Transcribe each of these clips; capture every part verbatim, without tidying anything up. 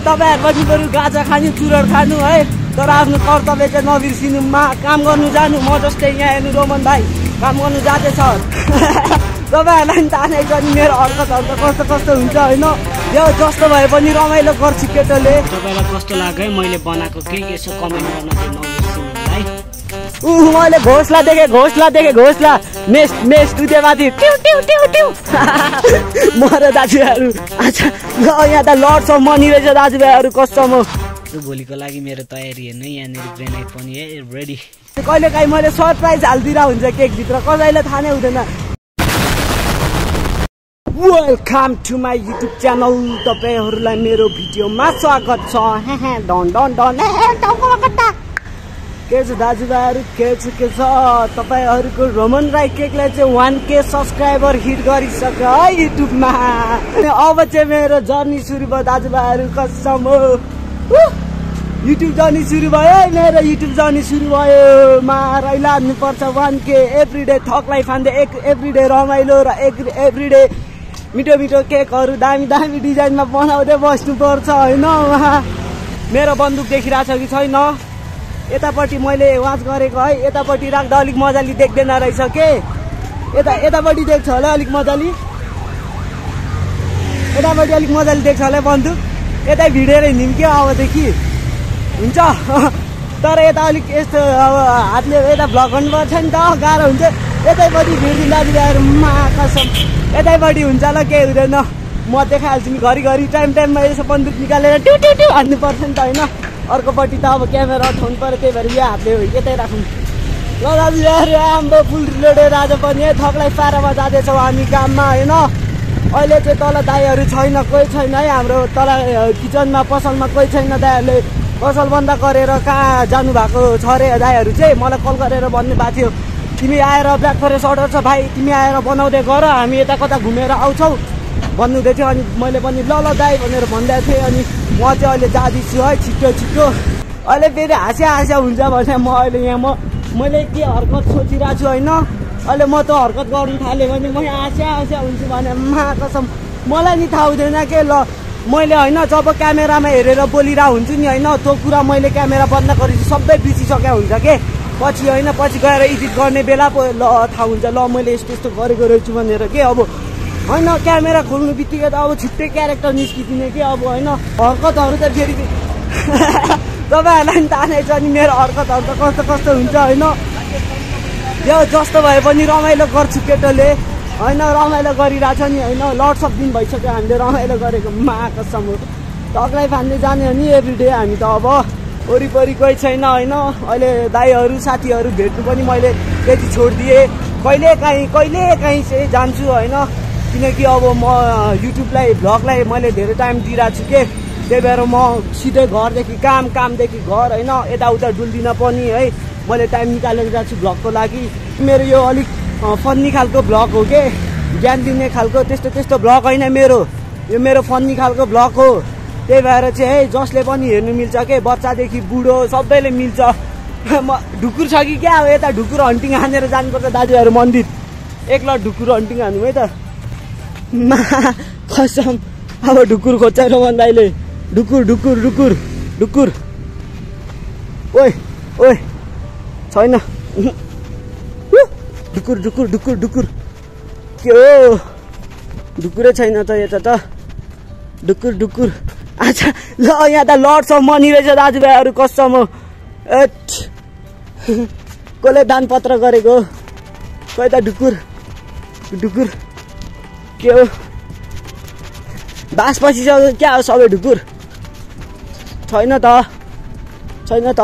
तपाईहरु पनि बरु गाजा खानु चुरोट खानु है तर आफ्नो कर्तव्य चाहिँ नबिर्सिनु काम गर्नु जानु म जस्तै यहाँ हेर्नु रोमन भाइ काम गर्नु जाँदैछ तपाईहरुलाई थाहा नै छ नि मेरो हरकतहरु कस्तो कस्तो हुन्छ हैन यो जस्तो भए पनि रमाइलो गर्छु केटोले तपाईलाई कस्तो लाग्यो मैले बनाएको के यसो कमेन्ट गर्न चाहिँ नबिर्सिनु है उ मैले घोसला देखे घोसला देखे घोसला मेस मेस टुदेमाथि टिउ टिउ टिउ टिउ मरे दाजुभाइहरु अच्छा ल यहाँ त लर्ड्स अफ मनी रहेछ दाजुभाइहरु कस्टम भोलिको लागि मेरो तयारी हेर्नु यहाँनिर ग्रेनाइट पनि रेडी कहिले काहीँ मैले सरप्राइज हालिदिरा हुन्छ केक भित्र कसैले थाहा नै हुँदैन welcome to my YouTube channel तपाईहरुलाई मेरो भिडियोमा स्वागत छ डन डन डन के छ दाजुभाइहरु के छ के छ तपाईहरुको रोमन राई केकले चाहिँ वन के सब्स्क्राइबर हिट गरिसक्यो है युट्युबमा अब चाहिँ मेरो जर्नी सुरु भयो दाजुभाइहरु कसम युट्युब जर्नी सुरु भयो मेरो युट्युब जर्नी सुरु भयो मा रैला हान्नु पर्छ वन के एभ्रीडे थकलाई फान्दै एक एभ्रीडे रमाइलो र एभ्रीडे मिठो मिठो केकहरु दामी दामी डिजाइनमा बनाउँदै बस्नु पर्छ हैन मेरो बन्दुक देखिरहेछ कि छैन यतापट्टि मैले वाच गरेको है यतापट्टि राख्दा अलिक मजाले देख्दैन रहेछ के यता यतापट्टि देख्छ होला अलिक मजाले यतापट्टि अलिक मजाले देख्छ होला बन्दुक यतै भिडेर हिँड्यौँ के अबदेखि हुन्छ तर यता अलिक यस्तो अब हातले यता भ्लग गर्नुपर्छ नि त गाह्रो हुन्छ यतैपट्टि भिडिदिँदा दाजुभाइहरु मा कसम यतैपट्टि हुन्छ ल केही हुँदैन म देखाइहाल्छु नि घरिघरि टाइम टाइममा यसो बन्दुक निकालेर ट्यु ट्यु ट्यु हान्नुपर्छ नि त होइन अर्कोपट्टि त अब क्यामेरा अठाउनु पर्यो त्यही भएर यो हातले यतै राख्नु ल दाजुभाइहरु हाम्रो फुल रिलोडेड आज पनि थकलाई पारामा जाँदैछौँ हामी काममा होइन अहिले चाहिँ तल दाइहरू छैन कोही छैन है हाम्रो तल किचनमा पसलमा कोही छैन दाइहरूले पसल बन्द गरेर कहाँ जानुभएको छ अरे दाइहरू चाहिँ मलाई कल गरेर भन्नु भएको थियो तिमी आएर ब्ल्याक फरेस्ट अर्डर छ भाइ तिमी आएर बनाउँदै गर हामी यता कता घुमेर आउँछौ भन्नुहुँदै थियो अनि मैले पनि ल ल दाइ भनेर भन्दै थिएँ अनि म चाहिँ अहिले जाँदैछु है छिटो छिटो अहिले फेरि हाँस्या हाँस्या हुन्छ भने म अहिले यहाँ म मैले के हरकत सोचिरहेको छु होइन अहिले म त हरकत गर्नु थालेँ भने म हाँस्या हाँस्या हुन्छु भने मा कसम मलाई नि थाहा हुँदैन के ल मैले होइन जब क्यामेरामा हेरेर बोलिरहेको हुन्छु नि होइन त्यो कुरा मैले क्यामेरा बन्द गरेपछि सबै बिर्सिसकेको हुन्छ के पछि होइन पछि गएर एडिट गर्ने बेला पो ल थाहा हुन्छ ल मैले यस्तो यस्तो गरेको रहेछु भनेर के अब होइन क्यामेरा खोल्नु बित्तिकै त अब छुट्टै क्यारेक्टर निस्किदिने के अब होइन हरकतहरू त फेरि तपाईँहरूलाई नि थाहा नै छ नि मेरो हरकतहरू त कस्तो कस्तो हुन्छ होइन यो जस्तो भए पनि रमाइलो गर्छु केटोले होइन रमाइलो गरिरहेछ नि होइन लट्स अफ दिन भइसक्यो हामीले रमाइलो गरेको मा कसम थकलाई फान्दै जाने हो नि एभ्रीडे हामी त अब वरिपरि कोही छैन होइन अहिले दाइहरू साथीहरू भेट्नु पनि मैले त्यति छोडिदिएँ कहिले काहीँ कहिले काहीँ चाहिँ जान्छु होइन किनकि अब म युट्युबलाई भ्लगलाई मैले धेरै टाइम दिइरहेको छु के त्यही भएर म सिधै घरदेखि काम कामदेखि घर होइन यताउता डुल्दिन पनि है मैले टाइम निकालेर जान्छु छु भ्लगको लागि मेरो यो अलिक फन्नी खालको भ्लग हो के ज्ञान दिने खालको त्यस्तो त्यस्तो भ्लग होइन मेरो यो मेरो फन्नी खालको भ्लग हो त्यही भएर चाहिँ है जसले पनि हेर्नु मिल्छ के बच्चादेखि बुढो सबैले मिल्छ म ढुकुर छ कि क्या हो यता ढुकुर हन्टिङ हानेर जानुपर्छ दाजुभाइहरू मन्दिर एक लट ढुकुर हन्टिङ हान्नु है त मा कसम अब ढुकुर खोज्छ रोमन दाइले ढुकुर ढुकुर ढुकुर ढुकुर ओइ ओइ छैन ढुकुर ढुकुर ढुकुर ढुकुर के हो ढुकुरै छैन त यता त ढुकुर ढुकुर अच्छा ल यहाँ त लर्ड्स अफ मनी रहेछ दाजुभाइहरू कसम एट कसले दान पत्र गरेको खोइ त ढुकुर ढुकुर के हो बास पसिसक्यो क्या हो सबै ढुकुर छैन त छैन त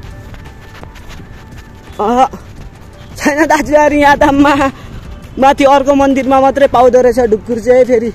अह छैन दाजुभाइहरू यहाँ त मा माथि अर्को मन्दिरमा मात्रै पाउँदो रहेछ ढुकुर चाहिँ फेरि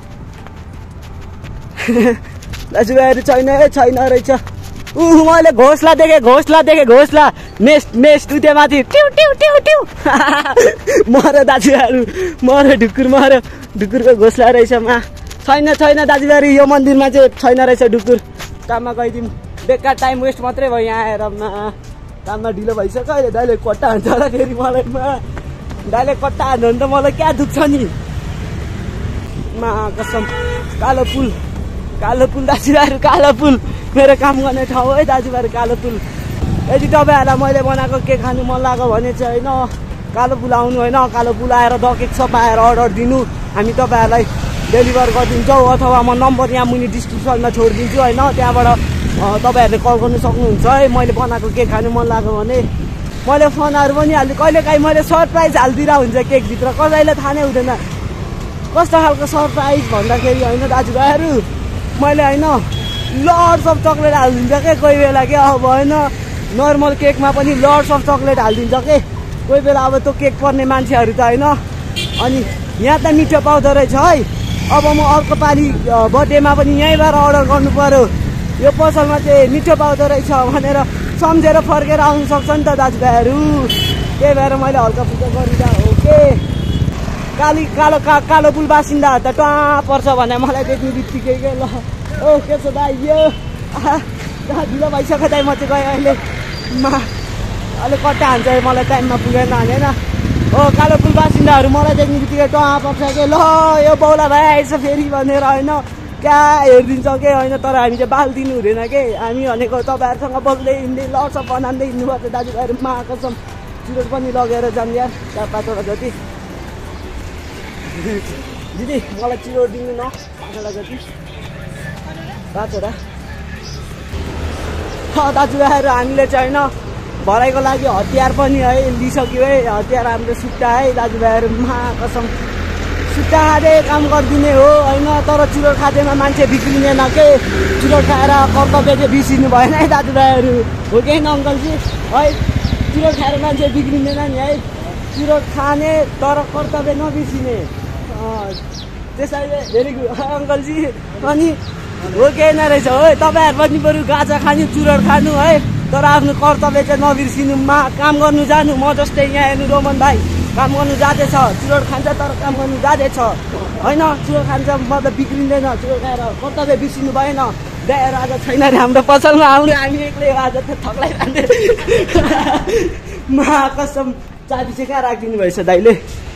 दाजुभाइहरू छैन है छैन रहेछ ऊ मैले घोसला देखेँ घोसला देखेँ घोसला मेस मेस टुदेमाथि टिउ टिउ टिउ टिउ मऱ्यो दाजुभाइहरू मऱ्यो ढुकुर मऱ्यो ढुकुरको घोसला रहेछ मा छैन छैन दाजुभाइहरू यो मन्दिरमा चाहिँ छैन रहेछ ढुकुर काममा गइदिउँ बेकार टाइम वेस्ट मात्रै भयो यहाँ आएर मा काममा ढिलो भइसक्यो अहिले दाइले कट्टा हान्छ होला फेरि मलाई मा दाइले कट्टा हान्यो भने त मलाई क्या दुख्छ नि मा कसम कालो पुल कालो पुल दाजुभाइहरू कालो पुल मेरो काम गर्ने ठाउँ है दाजुभाइहरू कालो पुल। यदि तपाईँहरूलाई मैले बनाएको केक खानु मन लाग्यो भने चाहिँ होइन कालो पुल आउनु होइन कालो पुल आएर द केक सप आएर अर्डर दिनु हामी तपाईँहरूलाई डेलिभर गरिदिन्छौँ अथवा म नम्बर यहाँ मुनि डिस्क्रिप्सनमा छोडिदिन्छु होइन त्यहाँबाट तपाईँहरूले कल गर्नु सक्नुहुन्छ है। मैले बनाएको केक खानु मन लाग्यो भने मैले फोनहरू पनि हाल्छु कहिलेकाहीँ मैले सरप्राइज हालिदिएर हुन्छ केकभित्र कसैले थाहा नै हुँदैन कस्तो खालको सरप्राइज भन्दाखेरि होइन दाजुभाइहरू मैले होइन लर्ड्स अफ चक्लेट हालिदिन्छ के कोही बेला के अब होइन नर्मल केकमा पनि लर्ड्स अफ चक्लेट हालिदिन्छ के कोही बेला अब त्यो केक पर्ने मान्छेहरू त होइन। अनि यहाँ त मिठो पाउँदो रहेछ है अब म अर्को पालि बर्थडेमा पनि यहीँबाट अर्डर गर्नु पऱ्यो यो पसलमा चाहिँ मिठो पाउँदो रहेछ भनेर सम्झेर फर्केर आउनु सक्छ नि त दाजुभाइहरू त्यही भएर मैले हल्का फुल्का गरिदिँदा हो के काली कालो का कालो पुल बासिन्दाहरू त टुवा पर्छ भने मलाई देख्ने बित्तिकै के ल ओ के छ दाइ यो ढिलो भइसक्यो दाइ म चाहिँ गएँ अहिले मा अलिक कट्टा हान्छ मलाई टाइममा पुगेन होइन हो कालो पुल बासिन्दाहरू मलाई देख्ने बित्तिकै टुवा पर्छ के ल यो बौला भाइ आएछ फेरि भनेर होइन क्या हेरिदिन्छ के होइन तर हामी चाहिँ बाल दिनु हुँदैन के हामी भनेको तपाईँहरूसँग बोल्दै हिँड्दै लड्छ बनाउँदै हिँड्नुपर्छ दाजुभाइहरू माकसम चुरोट पनि लगेर जानु यार चार पाँचवटा जति दिदी मलाई चिरोट दिनु न पाँचवटा जति पाँचवटा दाजुभाइहरू हामीले चाहिँ होइन भराइको लागि हतियार पनि है लिइसक्यो है हतियार हाम्रो सुट्टा है दाजुभाइहरू माकसम सुट्टा खाँदै काम गरिदिने हो होइन तर चुरोट खाँदैमा मान्छे बिग्रिँदैन के चुरोट खाएर कर्तव्य चाहिँ बिर्सिनु भएन है दाजुभाइहरू हो कि होइन अङ्कलजी है चुरोट खाएर मान्छे बिग्रिँदैन नि है चुरोट खाने तर कर्तव्य नबिर्सिने त्यसैले भेरी गुड अङ्कलजी अनि हो कि होइन रहेछ हो तपाईँहरू पनि बरु गाजा खानु चुरोट खानु है तर आफ्नो कर्तव्य चाहिँ नबिर्सिनु मा काम गर्नु जानु म जस्तै यहाँ हेर्नु रोमन भाइ काम गर्नु जाँदैछ चुरोट खान्छ तर काम गर्नु जाँदैछ होइन चुरोट खान्छ मतलब बिग्रिँदैन चुरोट खाएर कर्तव्य बिर्सिनु भएन दाइहरू आज छैन अरे हाम्रो पसलमा आउने हामी एक्लै आज त थक्लाई खाँदै मा कसम चाबी चाहिँ कहाँ राखिदिनु भएछ दाइले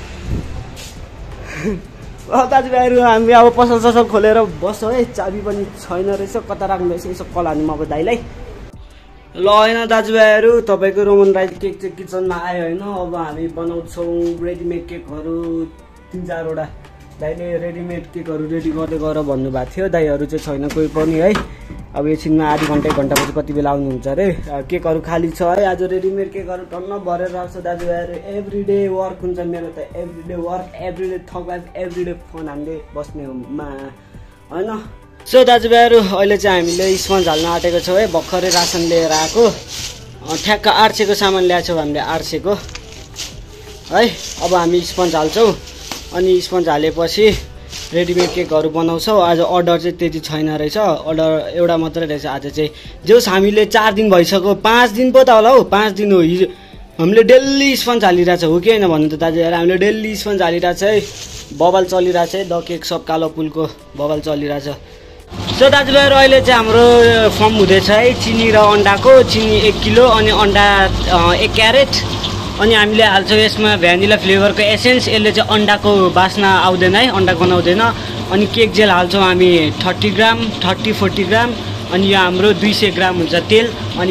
दाजुभाइहरू हामी अब पसल ससल खोलेर बस्छौँ है चाबी पनि छैन रहेछ कता राख्नु रहेछ यसो कल हाल्नु अब दाइलाई ल होइन दाजुभाइहरू तपाईँको रोमन राइस केक चाहिँ किचनमा आयो होइन अब हामी बनाउँछौँ रेडिमेड केकहरू तिन चारवटा दाइले रेडिमेड केकहरू रेडी गर्दै गर भन्नुभएको थियो दाइहरू चाहिँ छैन कोही पनि है अब एकछिनमा आधी घन्टा एक घन्टापछि कति बेला आउनुहुन्छ अरे केकहरू खाली छ है आज रेडिमेड केकहरू टन्न भरेर राख्छ दाजुभाइहरू एभ्री डे वर्क हुन्छ मेरो त every day work every day थक एभ्री डे फोन हामीले बस्ने मा होइन सो दाजुभाइहरू अहिले चाहिँ हामीले स्पन्ज हाल्न आँटेको छौँ है भर्खरै रासन लिएर आएको ठ्याक्क आठ सयको सामान ल्याएको छौँ हामीले आठ सयको है अब हामी स्पन्ज हाल्छौँ अनि स्पन्ज हालेपछि रेडिमेड केकहरू बनाउँछौँ आज अर्डर चाहिँ त्यति छैन रहेछ अर्डर एउटा मात्रै रहेछ आज चाहिँ जोस् हामीले चार दिन भइसक्यो पाँच दिन पो त होला हौ पाँच दिन हो हिजो हामीले डेली स्पन्ज हालिरहेछ हो कि होइन भन्नु त दाजुभाइहरू हामीले डेली स्पन्ज हालिरहेछ है बबाल चलिरहेछ है द केक सब कालो पुलको बबाल चलिरहेछ सो दाजुभाइहरू अहिले चाहिँ हाम्रो फर्म हुँदैछ है चिनी र अन्डाको चिनी एक किलो अनि अन्डा एक क्यारेट अनि हामीले हाल्छौँ यसमा भ्यानिला फ्लेभरको एसेन्स यसले चाहिँ अन्डाको बास्ना आउँदैन है अन्डा गनाउँदैन अनि केक जेल हाल्छौँ हामी thirty gram thirty forty gram अनि यो हाम्रो दुई सय ग्राम हुन्छ तेल अनि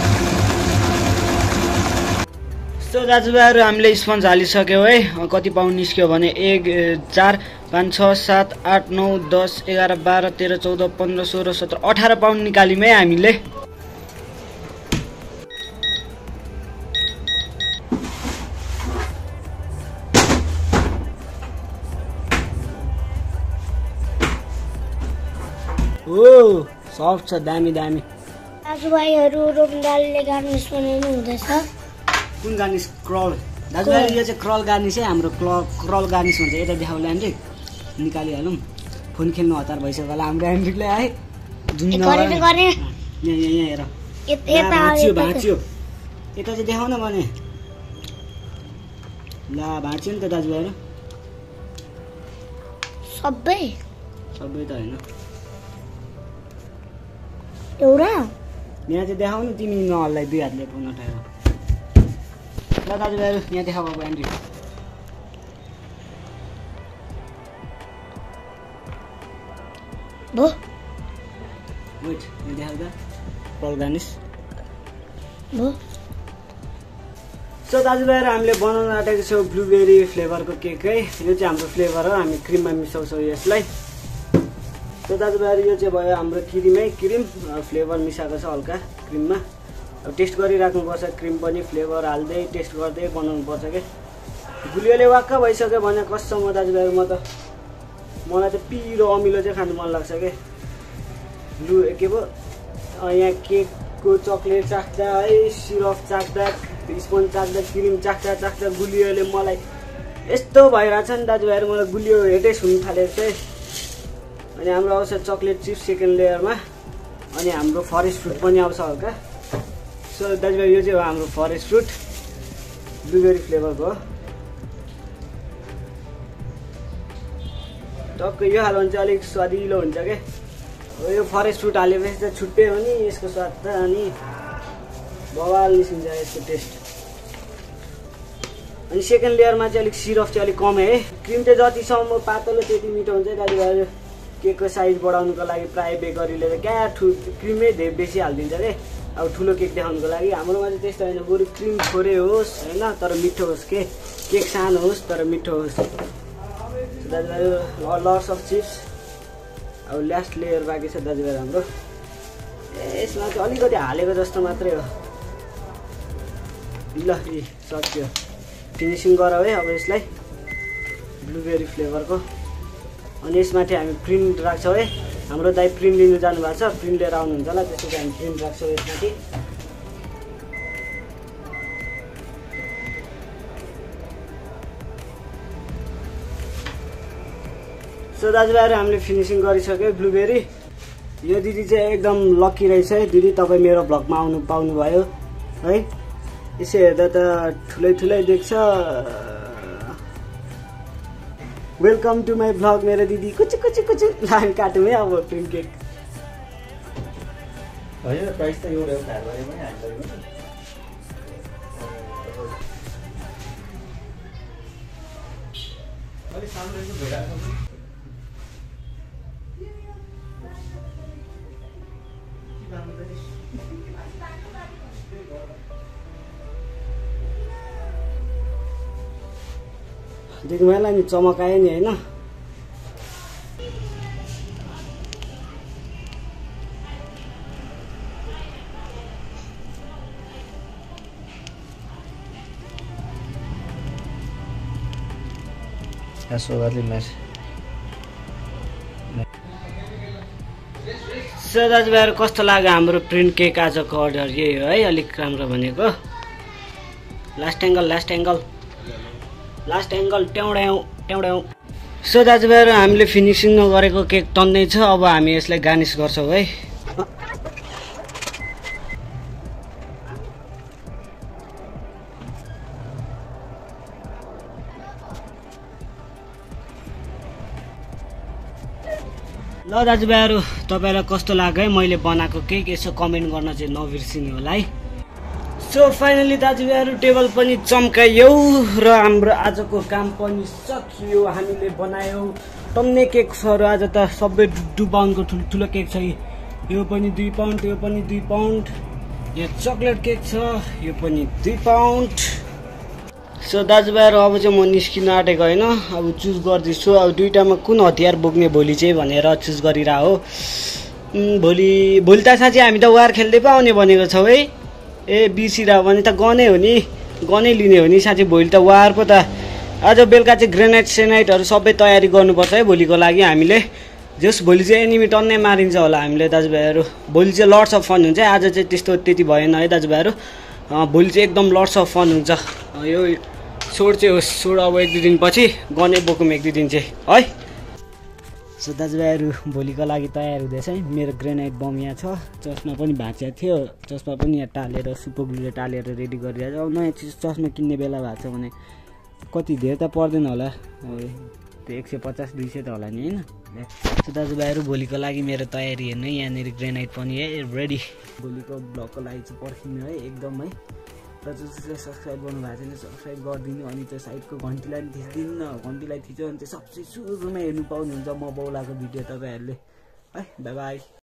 सो दाजुभाइहरू हामीले स्पन्ज हालिसक्यौँ है कति पाउन्ड निस्क्यो भने एक चार पाँच छ सात आठ नौ दस एघार बाह्र तेह्र चौध पन्ध्र सोह्र सत्र अठार पाउन्ड निकाल्यौँ है हामीले ओ सफ्ट छ दामी दामी दाजुभाइहरू रोमदालले गार्निस बनाउनु हुँदैछ कुन गार्निस क्रल दाजुभाइ यो चाहिँ क्रल गार्निस है हाम्रो क्रल गार्निस भन्छ यता देखाउला ह्यान्ड्रिक निकालिहालौँ फोन खेल्नु हतार भइसक्यो होला हाम्रो ह्यान्ड्रिकलाई है जुन यहाँ हेर भाँच्यो भाँच्यो यता चाहिँ देखाउन भने ला भाँच्यो नि त दाजुभाइहरू सबै सबै त होइन एउटा यहाँ चाहिँ देखाउनु तिमी नहल्लाई दुई हातले फोन उठाएर ल दाजुभाइहरू यहाँ देखाऊ अब ह्यान्ड्रिक भो वेट देखाउँदा पर्ल गार्निस हो सो दाजुभाइहरू हामीले बनाउन आँटेको छौँ ब्लुबेरी फ्लेभरको केक है यो चाहिँ हाम्रो फ्लेभर हो हामी क्रिममा मिसाउँछौँ यसलाई सो दाजुभाइहरू यो चाहिँ भयो हाम्रो क्रिमै क्रिम फ्लेभर मिसाएको छ हल्का क्रिममा अब टेस्ट गरिराख्नुपर्छ क्रिम पनि फ्लेभर हाल्दै टेस्ट गर्दै बनाउनु पर्छ के गुलियोले वाक्क भइसक्यो भने कसम हो दाजुभाइहरू म त मलाई त पिरो अमिलो चाहिँ खानु मन लाग्छ के ब्लु के पो यहाँ केकको चक्लेट चाख्दा है सिरप चाख्दा स्पोन्ज चाख्दा क्रिम चाख्दा चाख्दा गुलियोले मलाई यस्तो भइरहेछ नि दाजुभाइहरू मलाई गुलियो हेटै सुन्नु थालेको चाहिँ अनि हाम्रो आउँछ चक्लेट चिप्स सेकेन्ड लेयरमा अनि हाम्रो फरेस्ट फ्रुट पनि आउँछ हल्का सो दाजुभाइ यो चाहिँ हो हाम्रो फरेस्ट फ्रुट ब्लुबेरी फ्लेभरको टक्क यो हाल्यो भने चाहिँ अलिक स्वादिलो हुन्छ क्या यो फरेस्ट फ्रुट हालेपछि चाहिँ छुट्टै हो नि यसको स्वाद त अनि बवाल निस्किन्छ यसको टेस्ट अनि सेकेन्ड लेयरमा चाहिँ अलिक सिरप चाहिँ अलिक कमै है क्रिम चाहिँ जतिसम्म पातलो त्यति मिठो हुन्छ दाजुभाइहरू केकको साइज बढाउनुको लागि प्रायः बेकरीले त क्या ठु क्रिमै धेरै बेसी हालिदिन्छ क्या अब ठुलो केक देखाउनुको लागि हाम्रोमा चाहिँ त्यस्तो होइन बरु क्रिम थोरै होस् होइन तर मिठो होस् के केक सानो होस् तर मिठो होस् दाजुभाइहरू लट्स अफ चिप्स अब लास्ट लेयर बाँकी छ दाजुभाइहरू हाम्रो यसमा चाहिँ अलिकति हालेको जस्तो मात्रै हो ल यी सक्यो फिनिसिङ गरौँ है अब यसलाई ब्लुबेरी फ्लेभरको अनि यसमाथि हामी प्रिन्ट राख्छौँ है हाम्रो दाइ प्रिन्ट लिनु जानुभएको छ प्रिन्ट लिएर आउनुहुन्छ होला त्यसपछि हामी प्रिन्ट राख्छौँ यसमाथि सो दाजुभाइहरू हामीले फिनिसिङ गरिसक्यो ब्लुबेरी यो दिदी चाहिँ एकदम लकी रहेछ है दिदी तपाईँ मेरो भ्लगमा आउनु पाउनुभयो है यसो हेर्दा त ठुलै ठुलै देख्छ वेलकम टु माई भ्लग मेरो दिदी कुचु कुचु कुचु लाइन काट्यौँ है अब प्रिन्ट केक प्राइस त एउटा हो खाएरमै हाल्दैन अलि सामने भेटाएको देख्नु भएन नि चमक आयो नि होइन That's what I meant. So दाजुभाइहरू कस्तो लाग्यो हाम्रो प्रिन्ट केक आजको अर्डर यही हो है अलिक राम्रो भनेको last angle last angle last angle ट्याउड्याउँ ट्याउड्याउँ सो दाजुभाइहरू हामीले फिनिसिङ गरेको केक टन्नै छ अब हामी यसलाई गार्निस गर्छौँ है ल दाजुभाइहरू तपाईँलाई कस्तो लाग्यो है मैले बनाएको केक यसो कमेन्ट गर्न चाहिँ नबिर्सिनु होला है सो फाइनली दाजुभाइहरू टेबल पनि चम्कायौ र हाम्रो आजको काम पनि सकियो हामीले बनायौँ टन्ने केकहरू आज त सबै दुई पाउन्डको ठुलो ठुलो केक छ यो पनि दुई पाउन्ड यो पनि दुई पाउन्ड यो चक्लेट केक छ यो पनि दुई पाउन्ड सो दाजुभाइहरू अब चाहिँ म निस्किन आँटेको होइन अब चुज गर्दैछु अब दुइटामा कुन हतियार बोक्ने भोलि चाहिँ भनेर चुज गरिरह हो भोलि भोलि त साँच्चै हामी त वार खेल्दै पो आउने भनेको छौँ है ए बिर्सिरह भने त गनै हो नि गनै लिने हो नि साँच्चै भोलि त वार पो त आज बेलुका चाहिँ ग्रेनाइट सेनाइटहरू सबै तयारी गर्नुपर्छ है भोलिको लागि हामीले जस भोलि चाहिँ एनिमी टन्नै मारिन्छ होला हामीले दाजुभाइहरू भोलि चाहिँ लट्स अफ फन हुन्छ आज चाहिँ त्यस्तो त्यति भएन है दाजुभाइहरू भोलि चाहिँ एकदम लट्स अफ फन हुन्छ यो सोड चाहिँ होस् सोड अब एक दुई दिनपछि गनै बोकौँ एक दुई दिन चाहिँ है सो दाजुभाइहरू भोलिको लागि तयार हुँदैछ है मेरो ग्रेनाइट बम यहाँ छ चस्मा पनि भाँचिएको थियो चस्मा पनि यहाँ टालेर सुपर ग्लुले टालेर रेडी गरिरहेको छ अब नयाँ चिज चस्मा किन्ने बेला भएको छ भने कति धेरै त पर्दैन होला त्यो एक सय पचास दुई सय त होला नि होइन सो दाजुभाइहरू भोलिको लागि मेरो तयारी हेर्नु यहाँनिर ग्रेनाइट पनि है रेडी भोलिको ब्लगको लागि चाहिँ पर्खिनु है एकदम है र जसले सब्सक्राइब गर्नु भएको छैन सब्सक्राइब गरिदिनु अनि त्यो साइडको घन्टीलाई पनि थिचिदिनु न घन्टीलाई थिच्यो भने चाहिँ सबसे सुरुमा हेर्नु पाउनुहुन्छ म बौलाको भिडियो तपाईँहरूले है बाई बाई